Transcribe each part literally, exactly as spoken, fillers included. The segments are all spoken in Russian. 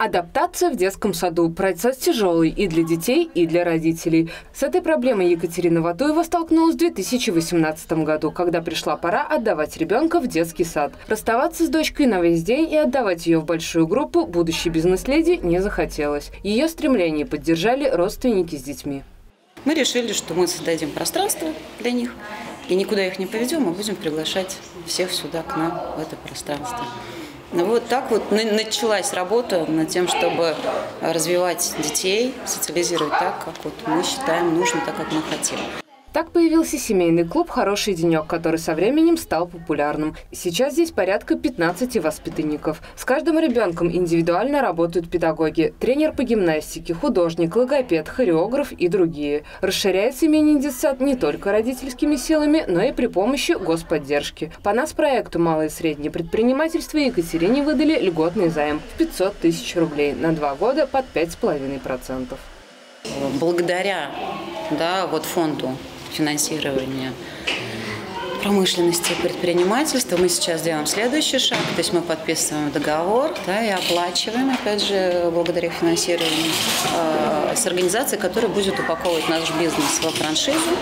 Адаптация в детском саду – процесс тяжелый и для детей, и для родителей. С этой проблемой Екатерина Ватуева столкнулась в две тысячи восемнадцатом году, когда пришла пора отдавать ребенка в детский сад. Расставаться с дочкой на весь день и отдавать ее в большую группу будущей бизнес-леди не захотелось. Ее стремление поддержали родственники с детьми. Мы решили, что мы создадим пространство для них и никуда их не поведем, мы будем приглашать всех сюда, к нам, в это пространство. Вот так вот началась работа над тем, чтобы развивать детей, социализировать так, как вот мы считаем нужно, так, как мы хотим. Так появился семейный клуб «Хороший денек», который со временем стал популярным. Сейчас здесь порядка пятнадцати воспитанников. С каждым ребенком индивидуально работают педагоги, тренер по гимнастике, художник, логопед, хореограф и другие. Расширяет семейный детсад не только родительскими силами, но и при помощи господдержки. По нацпроекту «Малое и среднее предпринимательство» Екатерине выдали льготный займ в пятьсот тысяч рублей на два года под пять с половиной процентов. Благодаря да, вот фонду финансирования промышленности и предпринимательства мы сейчас делаем следующий шаг, то есть мы подписываем договор, да, и оплачиваем, опять же, благодаря финансированию, э, с организацией, которая будет упаковывать наш бизнес во франшизу,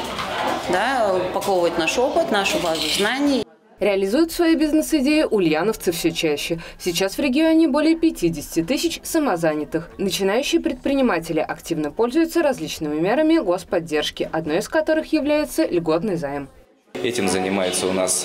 да, упаковывать наш опыт, нашу базу знаний. Реализуют свои бизнес-идеи ульяновцы все чаще. Сейчас в регионе более пятидесяти тысяч самозанятых. Начинающие предприниматели активно пользуются различными мерами господдержки, одной из которых является льготный займ. Этим занимается у нас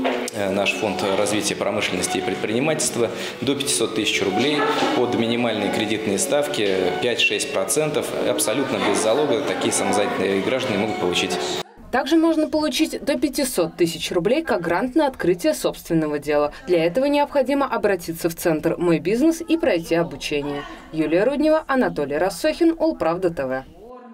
наш фонд развития промышленности и предпринимательства до пятисот тысяч рублей под минимальные кредитные ставки пять-шесть процентов. Абсолютно без залога такие самозанятые граждане могут получить. Также можно получить до пятисот тысяч рублей как грант на открытие собственного дела. Для этого необходимо обратиться в центр «Мой бизнес» и пройти обучение. Юлия Руднева, Анатолий Рассохин, Улправда ТВ.